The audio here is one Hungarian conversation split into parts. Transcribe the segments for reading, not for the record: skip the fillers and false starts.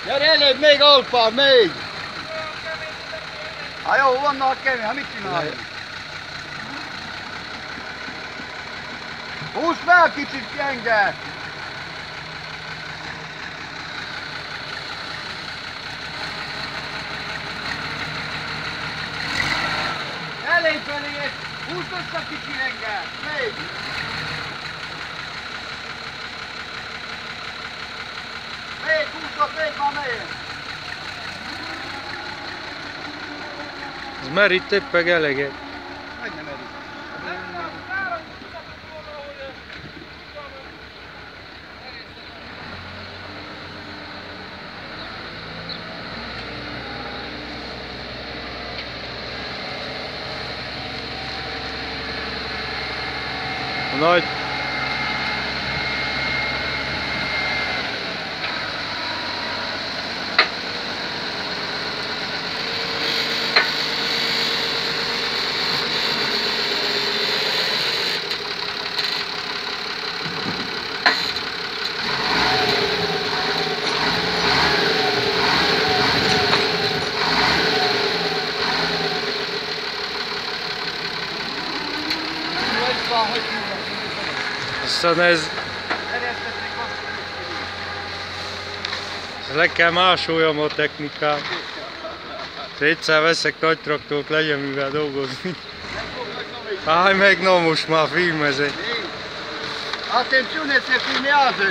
Gyere előbb, még alpár, még! Hát jó, vannak kemény, hát mit csinálj? Húzd fel kicsit gyenge! Elég felé, húzd össze kicsi gyenge! Még! Még húzd, még már még! Ez merít éppen eleget. Meg nem merít. Nagy. Aztán ez le kell másoljam a technikát. Egyszer veszek nagy traktort, legyen mivel dolgozni. Állj meg, na most már filmezek. Attenzione se filmiate!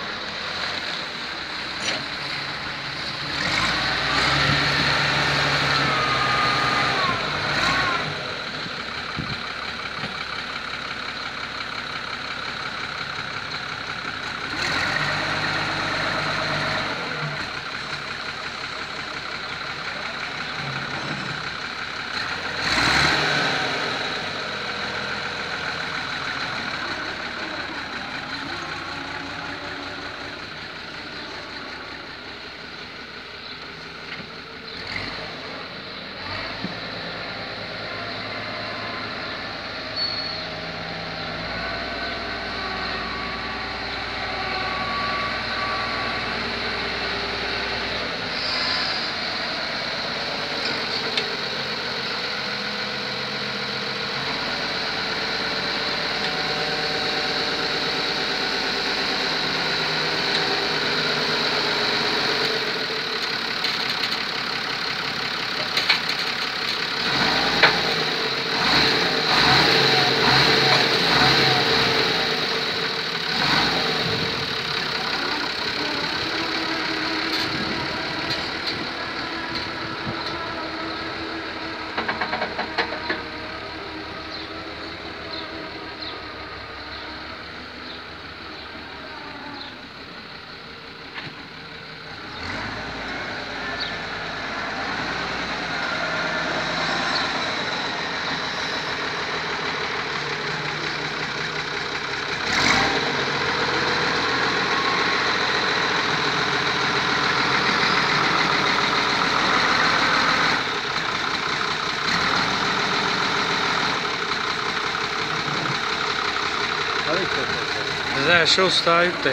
Az első osztály te.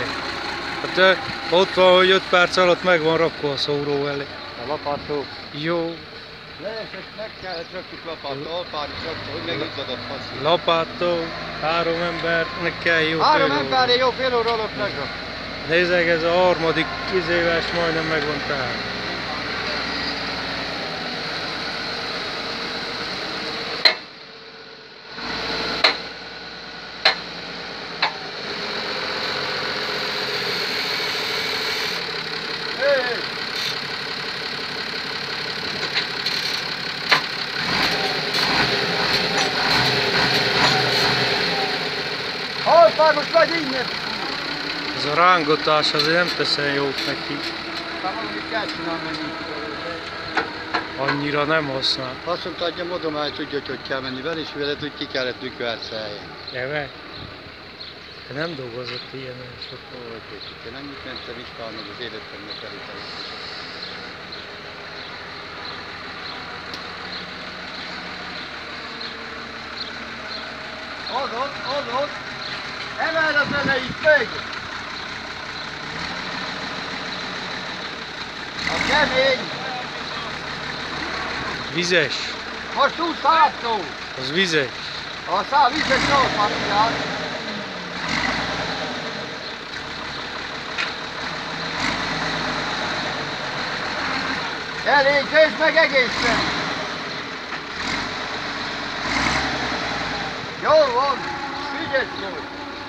Hát ott van, hogy 5 perc alatt meg van rakva a szóró elé. A lapátó. Jó. Leesett, meg kellett rakjuk lapátó, alpári traktor, hogy megizzadott passzív. Lapától, 3 embernek kell jó 3 fél óra. emberre jó fél óra alatt megrak. Nézzek, ez a harmadik 10 éves majdnem megvan tehát. Alpár, most vagy innen! Ez a rángatás azért nem teszel jót neki. Hát valamit kell csinálni. Annyira nem használ. Azt mondta, hogy a modomány tudja, hogy kell menni vele, és veled, hogy ki kellett tükörceljen. Jeve? Te nem dolgozott ilyen sokkal. Én annyit mentem iskolán, hogy az életemnek előtt. Az! Emeld az elejét meg! Kemény. Vizes. Most tudsz hátul. Az vizes. A szám vizes nyolcvanját. Elég, nézd meg egészen. Jól van, figyelj jól.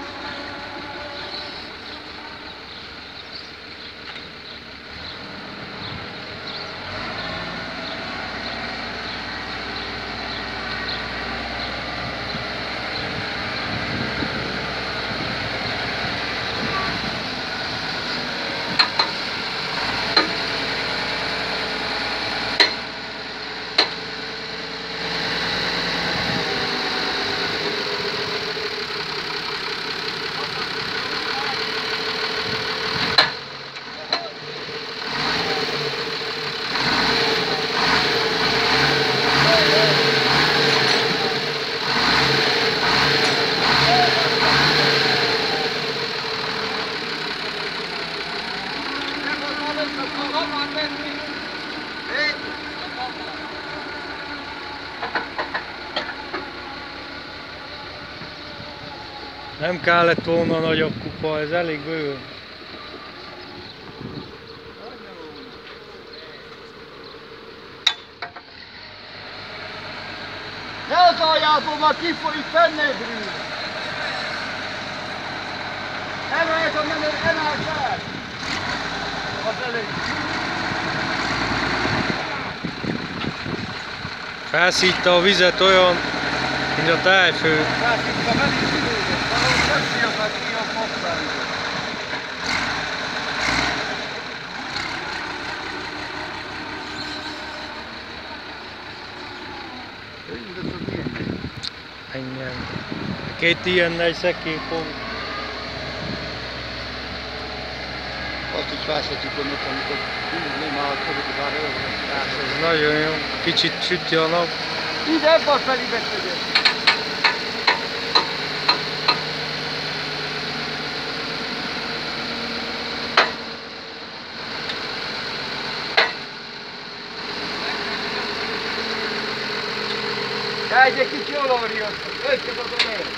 Nem kellett volna nagyobb kupa, ez elég bőven. Ne az aljából, már kifolyik fennedről. Emeljed a menő, emelj fel. Az elég. Felszítta a vizet olyan, mint a tájfő. Felszítta menítődőt, valahogy nem fiatal ki a fogtályról. Ennyi. Két ilyen egy szekély fog. Azt is felszedjük onnan, amikor nem áll a előre. Ez nagyon jó. Kicsit sütje a nap. Ide ebbe a felébe tegyek. Egy kicsi olóriot, összegadom el.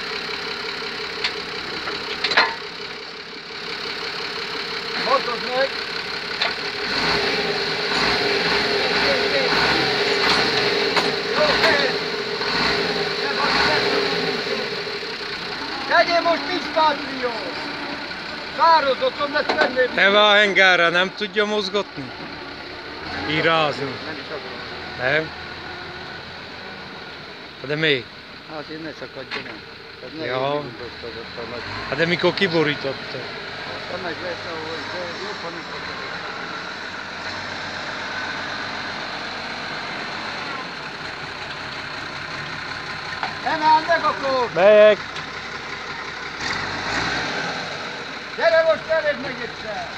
Hozod meg. Tegyél most piszpátrió! Szárazottam lesz venni! Teve a hengerre nem tudja mozgatni? Irázó. Nem is akarom. Nem? De még? Hát én ne szakadjon el. Ez ne Ja. gondolkodott a nagy. Hát de mikor kiborította? A nagy lesz, ahol de jobban is szakadott. Emeld meg akkor! Melyek? Gyere most veled meg egyszer!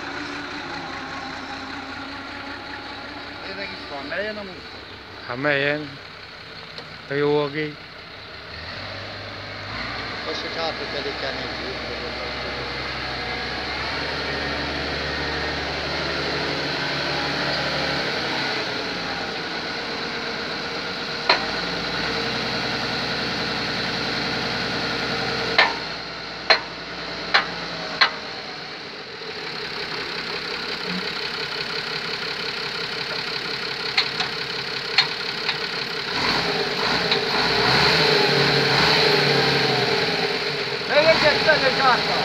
Tényleg is van, melyen a munka? Hát melyen? A jó a gép. Most, hogy hátra pedig kell nézni. Egyet tenni zsákba!